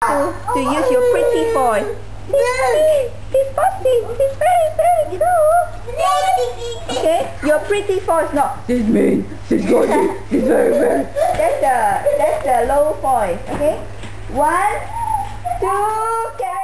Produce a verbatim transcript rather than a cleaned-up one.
to, to use your pretty voice. He's, he's fussy. He's very, very cute. Okay, your pretty voice, not this mean, this naughty, this very, very. That's the that's the low voice. Okay, one, two, carry.